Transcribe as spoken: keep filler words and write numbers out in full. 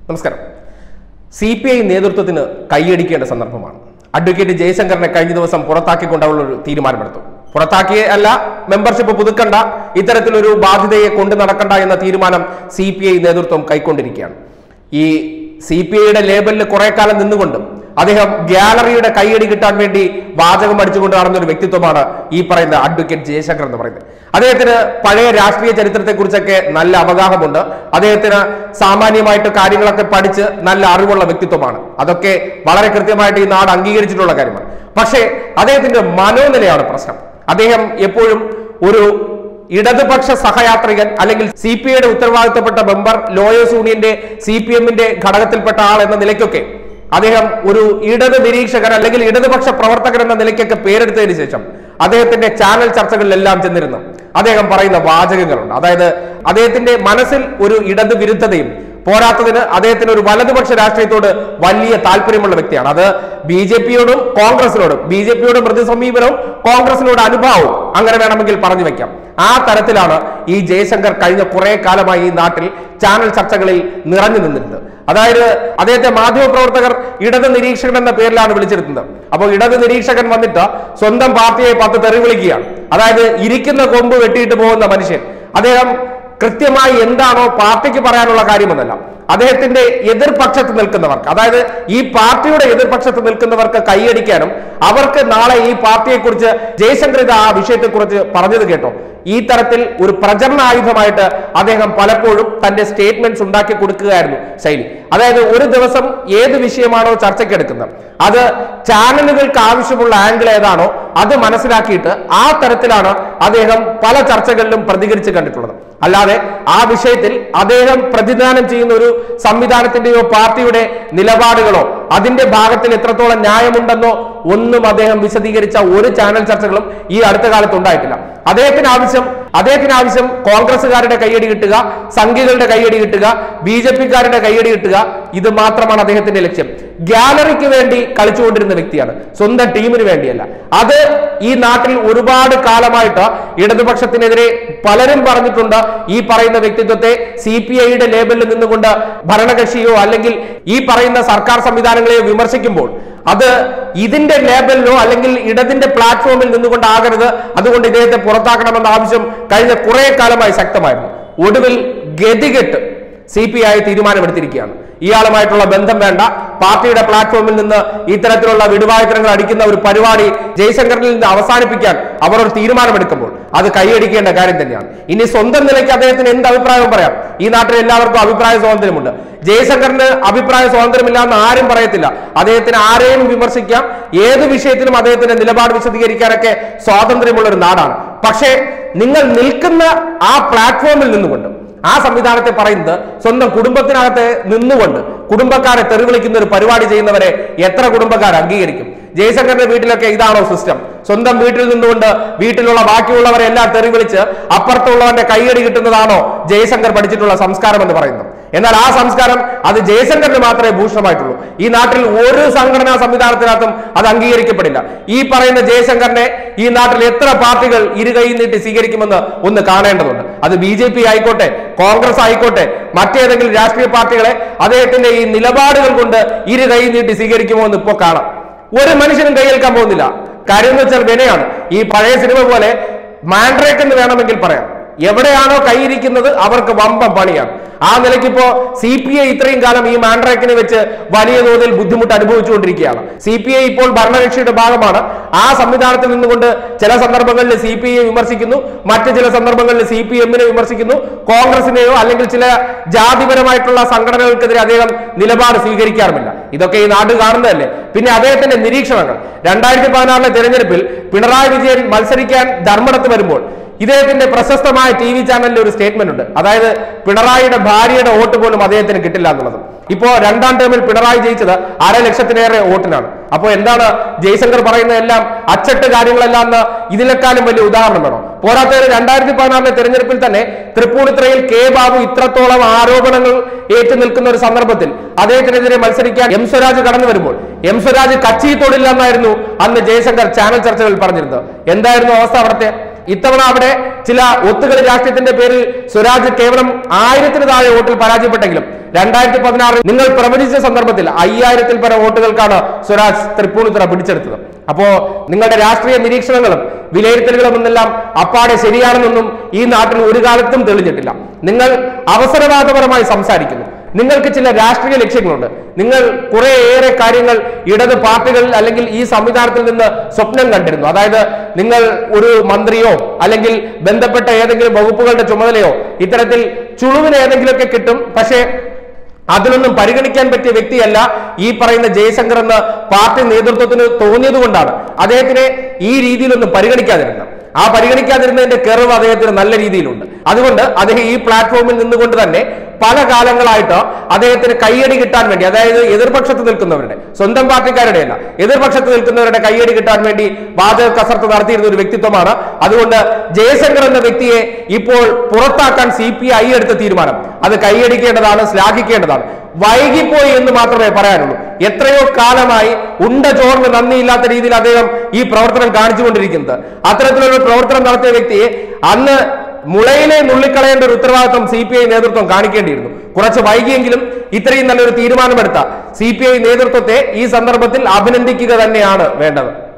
നമസ്കാരം. C P I നേതൃത്വത്തിന് കൈയടിക്കേണ്ട സന്ദർഭമാണ്. അഡ്വക്കേറ്റ് ജയശങ്കറിനെ കഴിഞ്ഞ ദിവസം പുറത്താക്കിക്കൊണ്ടുള്ള ഒരു തീരുമാനമെടുത്തു. പുറത്താക്കിയ അല്ല, മെമ്പർഷിപ്പ് പുതുക്കണ്ട, ഇത്തരത്തിലൊരു ബാധ്യതയെ കൊണ്ടു നടക്കണ്ട എന്ന തീരുമാനം സി പി ഐ നേതൃത്വം കൈക്കൊണ്ടിരിക്കുകയാണ്. ഈ സി പി ഐയുടെ ലേബലിൽ കുറെ കാലം നിന്നുകൊണ്ടും അദ്ദേഹം ഗ്യാലറിയുടെ കൈയടി കിട്ടാൻ വേണ്ടി വാചകം അടിച്ചുകൊണ്ട് നടന്നൊരു വ്യക്തിത്വമാണ് ഈ പറയുന്ന അഡ്വക്കേറ്റ് ജയശങ് എന്ന് പറയുന്നത്. അദ്ദേഹത്തിന് പഴയ രാഷ്ട്രീയ ചരിത്രത്തെ കുറിച്ചൊക്കെ നല്ല അവഗാഹമുണ്ട്. അദ്ദേഹത്തിന് സാമാന്യമായിട്ട് കാര്യങ്ങളൊക്കെ പഠിച്ച് നല്ല അറിവുള്ള വ്യക്തിത്വമാണ്. അതൊക്കെ വളരെ കൃത്യമായിട്ട് ഈ നാട് അംഗീകരിച്ചിട്ടുള്ള കാര്യമാണ്. പക്ഷേ അദ്ദേഹത്തിന്റെ മനോനിലയാണ് പ്രശ്നം. അദ്ദേഹം എപ്പോഴും ഒരു ഇടതുപക്ഷ സഹയാത്രികൻ അല്ലെങ്കിൽ സി പി ഐയുടെ ഉത്തരവാദിത്തപ്പെട്ട മെമ്പർ, ലോയേഴ്സ് യൂണിയന്റെ സി പി എമ്മിന്റെ ഘടകത്തിൽപ്പെട്ട ആൾ എന്ന നിലയ്ക്കൊക്കെ അദ്ദേഹം ഒരു ഇടത് നിരീക്ഷകൻ അല്ലെങ്കിൽ ഇടതുപക്ഷ പ്രവർത്തകൻ എന്ന നിലയ്ക്കൊക്കെ പേരെടുത്തതിന് ശേഷം അദ്ദേഹത്തിന്റെ ചാനൽ ചർച്ചകളിലെല്ലാം ചെന്നിരുന്നു അദ്ദേഹം പറയുന്ന വാചകങ്ങളുണ്ട്. അതായത് അദ്ദേഹത്തിന്റെ മനസ്സിൽ ഒരു ഇടത് വിരുദ്ധതയും പോരാത്തതിന് അദ്ദേഹത്തിന് ഒരു വലതുപക്ഷ രാഷ്ട്രീയത്തോട് വലിയ താല്പര്യമുള്ള വ്യക്തിയാണ്. അത് ബി ജെ പിയോടും കോൺഗ്രസിനോടും, ബി ജെ പിയോടും പ്രതിസമീപനവും കോൺഗ്രസിനോട് അനുഭാവവും അങ്ങനെ വേണമെങ്കിൽ പറഞ്ഞു വെക്കാം. ആ തരത്തിലാണ് ഈ ജയശങ്കർ കഴിഞ്ഞ കുറെ കാലമായി ഈ നാട്ടിൽ ചാനൽ ചർച്ചകളിൽ നിറഞ്ഞു നിന്നിരുന്നത്. അതായത് അദ്ദേഹത്തെ മാധ്യമപ്രവർത്തകർ ഇടത് നിരീക്ഷകൻ എന്ന പേരിലാണ് വിളിച്ചിരുന്നത്. അപ്പോൾ ഇടത് നിരീക്ഷകൻ വന്നിട്ട് സ്വന്തം പാർട്ടിയെ പത്ത് തെറി വിളിക്കുകയാണ്. അതായത് ഇരിക്കുന്ന കൊമ്പ് വെട്ടിയിട്ട് പോകുന്ന മനുഷ്യൻ. അദ്ദേഹം കൃത്യമായി എന്താണോ പാർട്ടിക്ക് പറയാനുള്ള കാര്യമെന്നല്ല, അദ്ദേഹത്തിന്റെ എതിർപക്ഷത്ത് നിൽക്കുന്നവർക്ക്, അതായത് ഈ പാർട്ടിയുടെ എതിർപക്ഷത്ത് നിൽക്കുന്നവർക്ക് കൈയടിക്കാനും അവർക്ക് നാളെ ഈ പാർട്ടിയെക്കുറിച്ച് ജയശങ്കർ ഇത് ആ വിഷയത്തെക്കുറിച്ച് പറഞ്ഞത് കേട്ടോ, ഈ തരത്തിൽ ഒരു പ്രചരണ ആയുധമായിട്ട് അദ്ദേഹം പലപ്പോഴും തന്റെ സ്റ്റേറ്റ്മെന്റ്സ് ഉണ്ടാക്കി കൊടുക്കുകയായിരുന്നു ശൈലി. അതായത് ഒരു ദിവസം ഏത് വിഷയമാണോ ചർച്ചയ്ക്കെടുക്കുന്നത് അത് ചാനലുകൾക്ക് ആവശ്യമുള്ള ആംഗിൾ ഏതാണോ അത് മനസ്സിലാക്കിയിട്ട് ആ തരത്തിലാണ് അദ്ദേഹം പല ചർച്ചകളിലും പ്രതികരിച്ച് കണ്ടിട്ടുള്ളത്. അല്ലാതെ ആ വിഷയത്തിൽ അദ്ദേഹം പ്രതിദാനം ചെയ്യുന്ന ഒരു സംവിധാനത്തിന്റെയോ പാർട്ടിയുടെ നിലപാടുകളോ അതിന്റെ ഭാഗത്തിൽ എത്രത്തോളം ന്യായമുണ്ടെന്നോ ഒന്നും അദ്ദേഹം വിശദീകരിച്ച ഒരു ചാനൽ ചർച്ചകളും ഈ അടുത്ത കാലത്ത് ഉണ്ടായിട്ടില്ല. അദ്ദേഹത്തിന് ആവശ്യം അദ്ദേഹത്തിന് ആവശ്യം കോൺഗ്രസുകാരുടെ കയ്യടി കിട്ടുക, സംഘികളുടെ കയ്യടി കിട്ടുക, ബി ജെ പിക്കാരുടെ കയ്യടി കിട്ടുക, ഇത് മാത്രമാണ് അദ്ദേഹത്തിന്റെ ലക്ഷ്യം. ഗ്യാലറിക്ക് വേണ്ടി കളിച്ചുകൊണ്ടിരുന്ന വ്യക്തിയാണ്, സ്വന്തം ടീമിന് വേണ്ടിയല്ല. അത് ഈ നാട്ടിൽ ഒരുപാട് കാലമായിട്ട് ഇടതുപക്ഷത്തിനെതിരെ പലരും പറഞ്ഞിട്ടുണ്ട്. ഈ പറയുന്ന വ്യക്തിത്വത്തെ സി പി ഐയുടെ ലേബലിൽ നിന്നുകൊണ്ട് ഭരണകക്ഷിയോ അല്ലെങ്കിൽ ഈ പറയുന്ന സർക്കാർ സംവിധാനങ്ങളെയോ വിമർശിക്കുമ്പോൾ അത് ഇതിന്റെ ലേബലിലോ അല്ലെങ്കിൽ ഇടതിന്റെ പ്ലാറ്റ്ഫോമിൽ നിന്നുകൊണ്ടാകരുത്, അതുകൊണ്ട് ഇദ്ദേഹത്തെ പുറത്താക്കണമെന്ന ആവശ്യം കഴിഞ്ഞ കുറെ കാലമായി ശക്തമായിരുന്നു. ഒടുവിൽ ഗതികെട്ട് സി പി ഐ തീരുമാനമെടുത്തിരിക്കുകയാണ്. ഇയാളുമായിട്ടുള്ള ബന്ധം വേണ്ട, പാർട്ടിയുടെ പ്ലാറ്റ്ഫോമിൽ നിന്ന് ഇത്തരത്തിലുള്ള വിടുവായുത്തരങ്ങൾ അടിക്കുന്ന ഒരു പരിപാടി ജയശങ്കറിൽ നിന്ന് അവസാനിപ്പിക്കാൻ അവർ ഒരു തീരുമാനമെടുക്കുമ്പോൾ അത് കൈയടിക്കേണ്ട കാര്യം തന്നെയാണ്. ഇനി സ്വന്തം നിലയ്ക്ക് അദ്ദേഹത്തിന് എന്ത് അഭിപ്രായവും പറയാം. ഈ നാട്ടിൽ എല്ലാവർക്കും അഭിപ്രായ സ്വാതന്ത്ര്യമുണ്ട്. ജയശങ്കറിന് അഭിപ്രായ സ്വാതന്ത്ര്യമില്ല എന്ന് ആരും പറയത്തില്ല. അദ്ദേഹത്തിന് ആരെയും വിമർശിക്കാം, ഏത് വിഷയത്തിലും അദ്ദേഹത്തിന്റെ നിലപാട് വിശദീകരിക്കാനൊക്കെ സ്വാതന്ത്ര്യമുള്ള ഒരു നാടാണ്. പക്ഷേ നിങ്ങൾ നിൽക്കുന്ന ആ പ്ലാറ്റ്ഫോമിൽ നിന്നുകൊണ്ട് ആ സംവിധാനത്തെ പറയുന്നത് സ്വന്തം കുടുംബത്തിനകത്ത് നിന്നുകൊണ്ട് കുടുംബക്കാരെ തെറിവിളിക്കുന്ന ഒരു പരിപാടി ചെയ്യുന്നവരെ എത്ര കുടുംബക്കാർ അംഗീകരിക്കും? ജയശങ്കറിന്റെ വീട്ടിലൊക്കെ ഇതാണോ സിസ്റ്റം? സ്വന്തം വീട്ടിൽ നിന്നുകൊണ്ട് വീട്ടിലുള്ള ബാക്കിയുള്ളവരെ എല്ലാം തെറിവിളിച്ച് അപ്പുറത്തുള്ളവന്റെ കൈയടി കിട്ടുന്നതാണോ ജയശങ്കർ പഠിച്ചിട്ടുള്ള സംസ്കാരം എന്ന് പറയുന്നത്? എന്നാൽ ആ സംസ്കാരം അത് ജയശങ്കറിന് മാത്രമേ ഭൂഷണമായിട്ടുള്ളൂ. ഈ നാട്ടിൽ ഒരു സംഘടനാ സംവിധാനത്തിനകത്തും അത് അംഗീകരിക്കപ്പെടില്ല. ഈ പറയുന്ന ജയശങ്കറിനെ ഈ നാട്ടിൽ എത്ര പാർട്ടികൾ ഇരുകൈ നീട്ടി സ്വീകരിക്കുമെന്ന് ഒന്ന് കാണേണ്ടതുണ്ട്. അത് ബി ജെ പി ആയിക്കോട്ടെ, കോൺഗ്രസ് ആയിക്കോട്ടെ, മറ്റേതെങ്കിലും രാഷ്ട്രീയ പാർട്ടികളെ അദ്ദേഹത്തിന്റെ ഈ നിലപാടുകൾ കൊണ്ട് ഇരുകൈ നീട്ടി സ്വീകരിക്കുമോ എന്ന് ഇപ്പോൾ കാണാം. ഒരു മനുഷ്യനും കൈയേൽക്കാൻ പോകുന്നില്ല. കാര്യം എന്ന് വെച്ചാൽ വിനയാണ്. ഈ പഴയ സിനിമ പോലെ മാൻഡ്രേക്ക് എന്ന് വേണമെങ്കിൽ പറയാം. എവിടെയാണോ കൈയിരിക്കുന്നത് അവർക്ക് വമ്പം പണിയാണ്. ആ നിലയ്ക്ക് ഇപ്പോ സി പി ഐ ഇത്രയും കാലം ഈ മാൻഡ്രേക്കിനെ വെച്ച് വലിയ തോതിൽ ബുദ്ധിമുട്ട് അനുഭവിച്ചുകൊണ്ടിരിക്കുകയാണ്. സി പി ഐ ഇപ്പോൾ ഭരണകക്ഷിയുടെ ഭാഗമാണ്. ആ സംവിധാനത്തിൽ നിന്നുകൊണ്ട് ചില സന്ദർഭങ്ങളിൽ സി പി ഐ വിമർശിക്കുന്നു, മറ്റു ചില സന്ദർഭങ്ങളിൽ സി പി എമ്മിനെ വിമർശിക്കുന്നു, കോൺഗ്രസിനെയോ അല്ലെങ്കിൽ ചില ജാതിപരമായിട്ടുള്ള സംഘടനകൾക്കെതിരെ അദ്ദേഹം നിലപാട് സ്വീകരിക്കാറുമില്ല. ഇതൊക്കെ ഈ നാട് കാണുന്നതല്ലേ. പിന്നെ അദ്ദേഹത്തിന്റെ നിരീക്ഷണങ്ങൾ രണ്ടായിരത്തി പതിനാറിലെ തെരഞ്ഞെടുപ്പിൽ പിണറായി വിജയൻ മത്സരിക്കാൻ ധർമ്മടത്ത് വരുമ്പോൾ ഇദ്ദേഹത്തിന്റെ പ്രശസ്തമായ ടി വി ചാനലിൽ ഒരു സ്റ്റേറ്റ്മെന്റ് ഉണ്ട്. അതായത് പിണറായിയുടെ ഭാര്യയുടെ വോട്ട് പോലും അദ്ദേഹത്തിന് കിട്ടില്ല എന്നുള്ളത്. ഇപ്പോ രണ്ടാം ടേമിൽ പിണറായി ജയിച്ചത് അര ലക്ഷത്തിലേറെ വോട്ടിനാണ്. അപ്പോ എന്താണ് ജയശങ്കർ പറയുന്നതെല്ലാം അച്ചട്ട് കാര്യങ്ങളെല്ലാം എന്ന് ഇതിനേക്കാളും വലിയ ഉദാഹരണം വേണം. പോരാത്തതിന് രണ്ടായിരത്തി പതിനാറിലെ തെരഞ്ഞെടുപ്പിൽ തന്നെ തൃപ്പൂണിത്തുറയിൽ കെ ബാബു ഇത്രത്തോളം ആരോപണങ്ങൾ ഏറ്റു നിൽക്കുന്ന ഒരു സന്ദർഭത്തിൽ അദ്ദേഹത്തിനെതിരെ മത്സരിക്കാൻ എം സ്വരാജ് കടന്നു വരുമ്പോൾ എം സ്വരാജ് കച്ചി തൊടില്ല എന്നായിരുന്നു അന്ന് ജയശങ്കർ ചാനൽ ചർച്ചകളിൽ പറഞ്ഞിരുന്നത്. എന്തായിരുന്നു അവസ്ഥ അവിടുത്തെ? ഇത്തവണ അവിടെ ചില ഒത്തുകളി രാഷ്ട്രീയത്തിന്റെ പേരിൽ സ്വരാജ് കേവലം ആയിരത്തിന് താഴെ വോട്ടിൽ പരാജയപ്പെട്ടെങ്കിലും രണ്ടായിരത്തി പതിനാറിൽ നിങ്ങൾ പ്രവചിച്ച സന്ദർഭത്തിൽ അയ്യായിരത്തിൽ പരം വോട്ടുകൾക്കാണ് സ്വരാജ് തൃപ്പൂണിത്തുറ പിടിച്ചെടുത്തത്. അപ്പോ നിങ്ങളുടെ രാഷ്ട്രീയ നിരീക്ഷണങ്ങളും വിലയിരുത്തലുകളും എന്നെല്ലാം അപ്പാടെ ശരിയാണെന്നൊന്നും ഈ നാട്ടിൽ ഒരു കാലത്തും തെളിഞ്ഞിട്ടില്ല. നിങ്ങൾ അവസരവാദപരമായി സംസാരിക്കുന്നു. നിങ്ങൾക്ക് ചില രാഷ്ട്രീയ ലക്ഷ്യങ്ങളുണ്ട്. നിങ്ങൾ കുറേയേറെ കാര്യങ്ങൾ ഇടത് പാർട്ടികളിൽ അല്ലെങ്കിൽ ഈ സംവിധാനത്തിൽ നിന്ന് സ്വപ്നം കണ്ടിരുന്നു. അതായത് നിങ്ങൾ ഒരു മന്ത്രിയോ അല്ലെങ്കിൽ ബന്ധപ്പെട്ട ഏതെങ്കിലും വകുപ്പുകളുടെ ചുമതലയോ ഇത്തരത്തിൽ ചുളുവിന് ഏതെങ്കിലുമൊക്കെ കിട്ടും. പക്ഷേ അതിനൊന്നും പരിഗണിക്കാൻ പറ്റിയ വ്യക്തിയല്ല ഈ പറയുന്ന ജയശങ്കർ എന്ന് പാർട്ടി നേതൃത്വത്തിന് തോന്നിയത് കൊണ്ടാണ് അദ്ദേഹത്തിനെ ഈ രീതിയിലൊന്നും പരിഗണിക്കാതിരുന്നത്. ആ പരിഗണിക്കാതിരുന്നതിന്റെ കെറിവ് അദ്ദേഹത്തിന് നല്ല രീതിയിലുണ്ട്. അതുകൊണ്ട് അദ്ദേഹം ഈ പ്ലാറ്റ്ഫോമിൽ നിന്നുകൊണ്ട് തന്നെ പല കാലങ്ങളായിട്ട് അദ്ദേഹത്തിന് കയ്യടി കിട്ടാൻ വേണ്ടി, അതായത് എതിർപക്ഷത്ത് നിൽക്കുന്നവരുടെ, സ്വന്തം പാർട്ടിക്കാരുടെ അല്ല, എതിർപക്ഷത്ത് നിൽക്കുന്നവരുടെ കയ്യടി കിട്ടാൻ വേണ്ടി വാചക കസർത്ത് നടത്തിയിരുന്ന ഒരു വ്യക്തിത്വമാണ്. അതുകൊണ്ട് ജയശങ്കർ എന്ന വ്യക്തിയെ ഇപ്പോൾ പുറത്താക്കാൻ സി പി ഐ എടുത്ത തീരുമാനം അത് കൈയടിക്കേണ്ടതാണ്, ശ്ലാഘിക്കേണ്ടതാണ്. വൈകിപ്പോയി എന്ന് മാത്രമേ പറയാനുള്ളൂ. എത്രയോ കാലമായി ഉണ്ട ചോറിന് നന്ദിയില്ലാത്ത രീതിയിൽ അദ്ദേഹം ഈ പ്രവർത്തനം കാണിച്ചുകൊണ്ടിരിക്കുന്നത്. അത്തരത്തിലുള്ള പ്രവർത്തനം നടത്തിയ വ്യക്തിയെ അന്ന് മുളയിലെ നുള്ളിക്കളയേണ്ട ഒരു ഉത്തരവാദിത്വം സി പി ഐ നേതൃത്വം കാണിക്കേണ്ടിയിരുന്നു. കുറച്ച് വൈകിയെങ്കിലും ഇത്രയും നല്ലൊരു തീരുമാനമെടുത്ത സി പി ഐ നേതൃത്വത്തെ ഈ സന്ദർഭത്തിൽ അഭിനന്ദിക്കുക തന്നെയാണ് വേണ്ടത്.